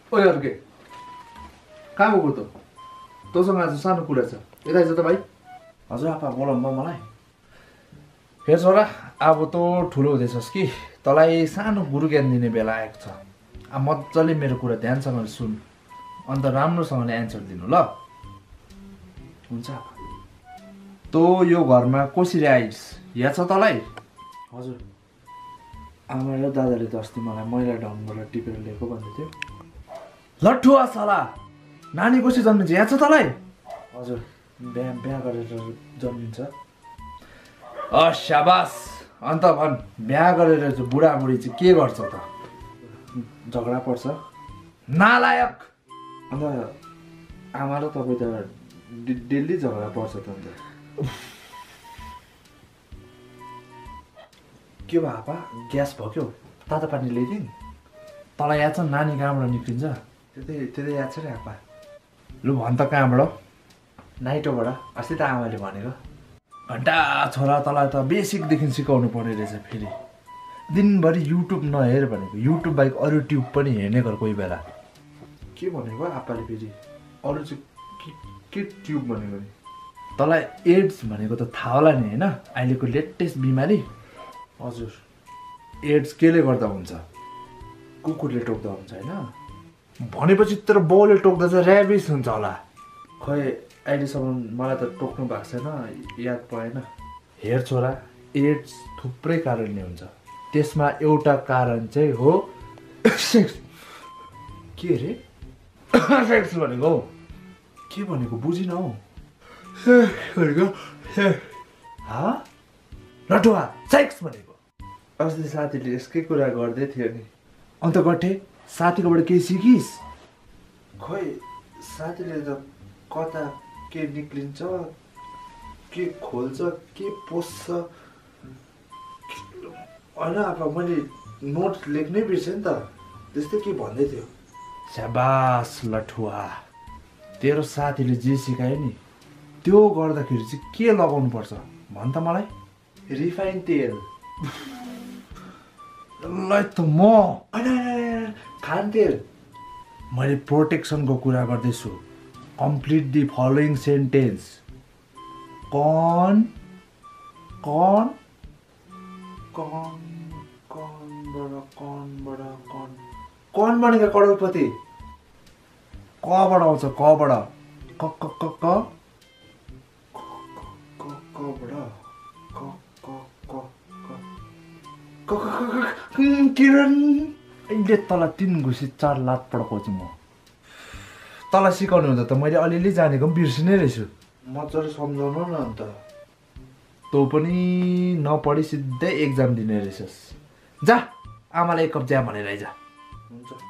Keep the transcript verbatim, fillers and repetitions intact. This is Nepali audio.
ओइ अर्के कहाँ गएको त? तँसँग आज सानो कुरा छ, यता आइज त भाइ। हजुर आपा बोलाउनु भयो मलाई। हेर छोरा, अब त ठुलो हुँदैछस् कि तँलाई सानो गुरु ज्ञान दिने बेला आएको छ। अब मजाले मेरो कुरा ध्यानसँग सुन, अन्त राम्रोसँगले एन्सर दिनु ल। हुन्छ आपा। तँ यो घरमा कसरी आइस याद छ तँलाई? हजुर आमा र दादाले त अस्ति मलाई मैला ढङ्गबाट टिपेर ल्याएको भन्दै थियो। लट्ठुवा साला, नानी कसरी जन्मिन्छ याद छ तँलाई? हजुर बिहा बिहा गरेर जन्मिन्छ। अ शाबास, अन्त भन् बिहा गरेर चाहिँ बुढाबुढी चाहिँ के गर्छ त? झगडा पर्छ। नालायक। अन्त आमा र तपाईँ त डेली झगडा पर्छ त अन्त। के भयो आपा, ग्यास भयो क्या? तातो पानी ल्याइदिउँ? तँलाई याद छ नानी कहाँबाट निक्लिन्छ? त्यतै त्यतै याद छ नि आपा। लु भन् त कहाँबाट? नाइटोबाट, अस्ति त आमाले भनेको। घन्टा छोरा, तँलाई त बेसिकदेखि सिकाउनु पर्ने रहेछ। फेरि दिनभरि युट्युब नहेर भनेको, युट्युब बाहेक अरू ट्युब पनि हेर्ने गर कोही बेला। के भनेको आपाले फेरि? अरू चाहिँ के के ट्युब भनेको नि? तँलाई एड्स भनेको त थाहा होला नि होइन, अहिलेको लेटेस्ट बिमारी। हजुर एड्स केले गर्दा हुन्छ? कुकुरले टोक्दा हुन्छ होइन? भनेपछि तेरो बाउले टोक्दा चाहिँ ऱ्याबिस हुन्छ होला। खै अहिलेसम्म मलाई त टोक्नु भएको छैन, याद भएन। हेर छोरा, एड्स थुप्रै कारणले हुन्छ, त्यसमा एउटा कारण चाहिँ हो सेक्स। के अरे? सेक्स भनेको के भनेको बुझिन हौ। भनेको हा लटुवा, सेक्स भनेको। अस्ति साथीले यसकै कुरा गर्दै थियो नि। अन्त गट्टे साथीकोबाट केही सिकिस्? खै साथीले त कता के निक्लिन्छ, के खोल्छ, के पस्छ होइन आपा, मैले नोट लेख्नै बिर्सेँ नि त, त्यस्तै के भन्दै थियो। स्याबास लठुवा, तेरो साथीले जे सिकायो नि त्यो गर्दाखेरि चाहिँ के लगाउनु पर्छ भन् त मलाई? रिफाइन तेल। ल त म होइन खान तेल। मैले प्रोटेक्सनको कुरा गर्दैछु। Complete the following sentence. कन कन कन कनबाट कनबाट कन कन भनेको करोडपति। कबाट आउँछ? कबाट? क क क क कबाट क क क किरण। अहिले तँलाई तिन घुसी चार लात पड्काउँछु म। तँलाई सिकाउनु हुँदा त मैले अलिअलि जानेको पनि बिर्सिनै रहेछु। मजाले सम्झाउनु न अन्त। तँ पनि नपढी सिधै एक्जाम दिने रहेछस्। जा आमालाई एक कप चिया भनेर आइज। हुन्छ।